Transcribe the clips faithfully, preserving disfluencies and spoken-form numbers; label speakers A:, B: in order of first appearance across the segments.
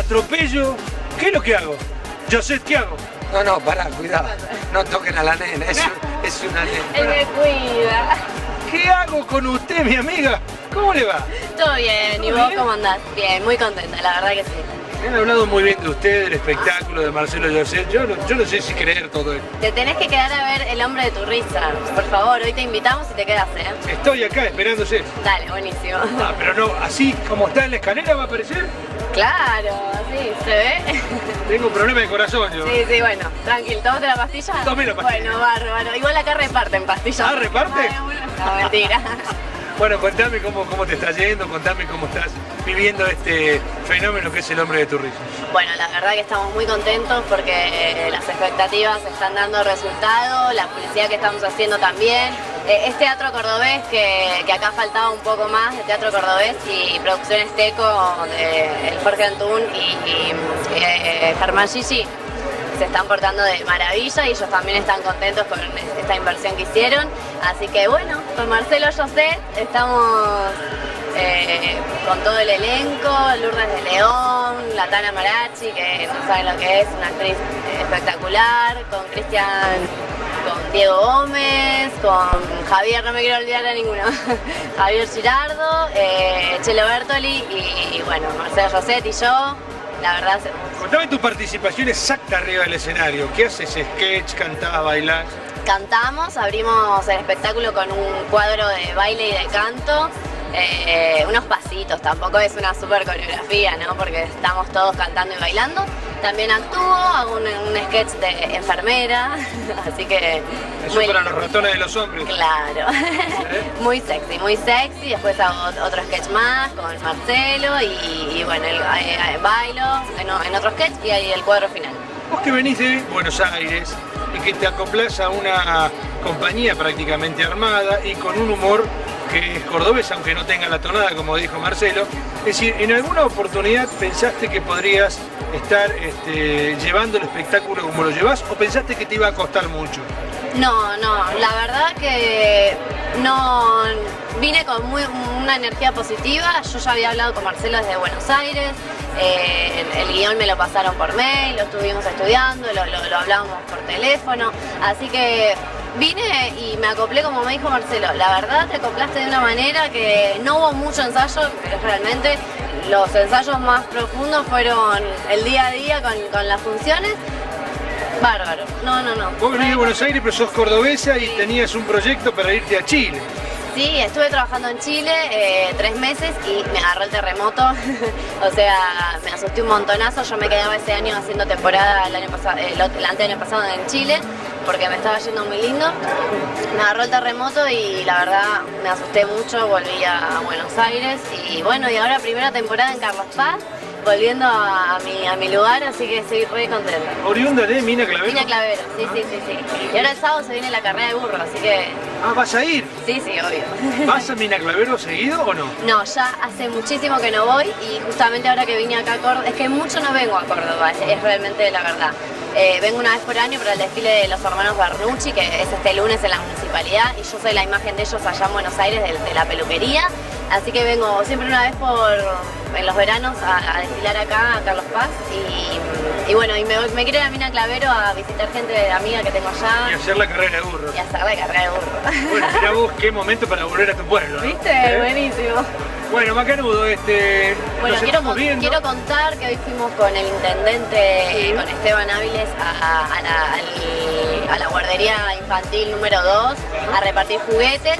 A: atropello. ¿Qué es lo que hago? José, ¿qué hago?
B: No, no, pará, cuidado. No toquen a la nena, es, es una nena.
C: Él me cuida.
A: ¿Qué hago con usted, mi amiga? ¿Cómo le va?
C: Todo bien, ¿y vos cómo andás? Bien, muy contenta, la verdad que sí.
A: Me han hablado muy bien de usted, del espectáculo de Marcelo José. Yo no, yo no sé si creer todo esto.
C: Te tenés que quedar a ver El hombre de tu risa. Por favor, hoy te invitamos y te quedas, ¿eh?
A: Estoy acá esperándose.
C: Dale, buenísimo.
A: Ah, pero no, así como está en la escalera va a aparecer.
C: Claro, sí, ¿se ve?
A: Tengo un problema de corazón yo.
C: Sí, sí, bueno, tranquilo, ¿tómate la pastilla?
A: Tome la pastilla.
C: Bueno, bárbaro. Igual acá reparten pastillas.
A: ¿Ah, reparte?
C: Ay, bueno. No, mentira.
A: Bueno, contame cómo, cómo te está yendo, contame cómo estás viviendo este fenómeno que es El hombre de tu risa.
C: Bueno, la verdad que estamos muy contentos porque las expectativas están dando resultado, la publicidad que estamos haciendo también. Es teatro cordobés, que, que acá faltaba un poco más de teatro cordobés, y Producciones Teco de el Jorge Antún y, y eh, Germán Gigi se están portando de maravilla y ellos también están contentos con esta inversión que hicieron. Así que bueno, con Marcelo José estamos eh, con todo el elenco, Lourdes de León, la Tana Marachi, que no saben lo que es, una actriz espectacular, con Cristian, con Diego Gómez, con Javier, no me quiero olvidar de ninguno, Javier Girardo, eh, Chelo Bertoli y, y bueno, Marcelo José y yo. La verdad,
A: contame tu participación exacta arriba del escenario. ¿Qué haces? ¿Sketch? ¿Cantás? ¿Bailás?
C: Cantamos, abrimos el espectáculo con un cuadro de baile y de canto, eh, unos pasitos, tampoco es una super coreografía, ¿no? Porque estamos todos cantando y bailando. También actúo, hago un, un sketch de enfermera, así que...
A: Eso
C: muy
A: para los ratones de los hombres.
C: Claro,
A: ¿Eh?
C: muy sexy, muy sexy. Después hago otro sketch más con Marcelo y, y bueno, el, eh, bailo en, en otro sketch y ahí el cuadro final.
A: Vos que venís de Buenos Aires y que te acoplás a una compañía prácticamente armada y con un humor que es cordobés, aunque no tenga la tonada, como dijo Marcelo. Es decir, ¿en alguna oportunidad pensaste que podrías estar este, llevando el espectáculo como lo llevas o pensaste que te iba a costar mucho?
C: No, no, la verdad que no, vine con muy, una energía positiva. Yo ya había hablado con Marcelo desde Buenos Aires, eh, el, el guión me lo pasaron por mail, lo estuvimos estudiando, lo, lo, lo hablábamos por teléfono, así que vine y me acoplé como me dijo Marcelo. La verdad te acoplaste de una manera que no hubo mucho ensayo, pero realmente los ensayos más profundos fueron el día a día con, con las funciones. Bárbaro, no, no, no.
A: Vos venís de Buenos Aires, pero sos cordobesa y tenías un proyecto para irte a Chile.
C: Sí, estuve trabajando en Chile eh, tres meses y me agarró el terremoto. O sea, me asusté un montonazo. Yo me quedaba ese año haciendo temporada el año pasado, el, el anteaño pasado en Chile, porque me estaba yendo muy lindo. Me agarró el terremoto y la verdad me asusté mucho, volví a Buenos Aires y bueno, y ahora primera temporada en Carlos Paz, volviendo a, a, mi, a mi lugar, así que estoy re contenta.
A: ¿Oriunda de Mina Clavero?
C: Mina Clavero, sí, sí, sí, sí. Y ahora el sábado se viene la carrera de burro, así que...
A: Ah, ¿vas a ir?
C: Sí, sí, obvio.
A: ¿Vas a Mina Clavero seguido o no?
C: No, ya hace muchísimo que no voy y justamente ahora que vine acá a Córdoba, es que mucho no vengo a Córdoba, es, es realmente la verdad. Eh, vengo una vez por año para el desfile de los hermanos Bernucci, que es este lunes en la municipalidad, y yo soy la imagen de ellos allá en Buenos Aires, de, de la peluquería, así que vengo siempre una vez por en los veranos a, a desfilar acá a Carlos Paz y, y bueno, y me, me quiero ir a Mina Clavero a visitar gente amiga que tengo allá.
A: Y hacer la carrera de burro.
C: Y hacer la carrera de burro.
A: Bueno, mirá vos qué momento para volver a tu pueblo, ¿no?
C: ¿Viste?
A: ¿Eh?
C: Buenísimo.
A: Bueno, Macanudo, este,
C: bueno,
A: nos
C: quiero,
A: estamos viendo.
C: quiero contar que hoy fuimos con el intendente,
A: sí.
C: con Esteban Áviles, a, a, la, al, a la guardería infantil número dos, a repartir juguetes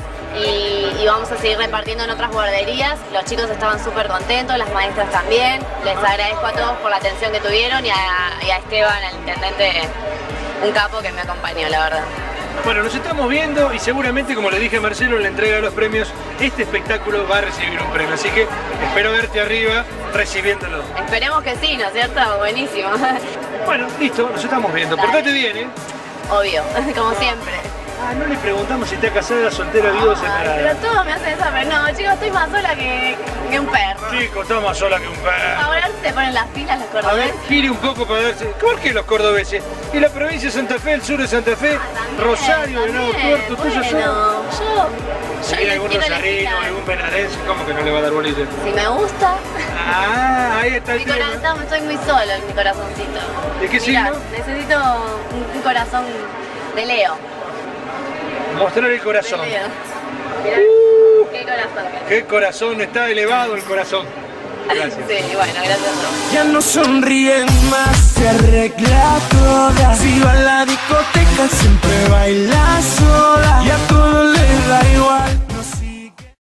C: y, y vamos a seguir repartiendo en otras guarderías. Los chicos estaban súper contentos, las maestras también. Les agradezco a todos por la atención que tuvieron y a, y a Esteban, al intendente, un capo que me acompañó, la verdad.
A: Bueno, nos estamos viendo y seguramente, como le dije a Marcelo en la entrega de los premios, este espectáculo va a recibir un premio. Así que espero verte arriba recibiéndolo.
C: Esperemos que sí, ¿no es cierto? Buenísimo.
A: Bueno, listo, nos estamos viendo. Portate bien, ¿eh?
C: Obvio, como siempre.
A: Ah, no le preguntamos si está casada, soltera, viuda o separada.
C: Pero todos me hacen esa, pero no, chicos, estoy más sola que, que un perro.
A: Chico, está más sola que un perro.
C: Ahora ¿Se ponen las pilas los
A: A ver,
C: cordobeses?
A: gire un poco para darse... ¿Por qué los cordobeses? Y la provincia de Santa Fe, el sur de Santa Fe,
C: Ah, también,
A: Rosario, Venado
C: también.
A: Tuerto, todo eso.
C: Bueno, yo...
A: Si
C: yo
A: hay
C: les
A: algún
C: quiero
A: rosarino,
C: elegir.
A: algún venadense, ¿cómo que no le va a dar bolilla?
C: Si me gusta,
A: Ah, ahí está el
C: mi
A: tema.
C: corazón, estoy muy solo en mi corazoncito.
A: ¿De qué
C: Mirá,
A: signo?
C: necesito un, un corazón de Leo.
A: Mostrar el
C: De
A: corazón.
C: Leo. Mirá,
A: Uh,
C: qué corazón.
A: qué corazón, está elevado el corazón. Gracias.
C: Sí, bueno, gracias a todos.
D: Ya no sonríen más, se arregla toda. Si va a la discoteca siempre baila sola y a todo le da igual.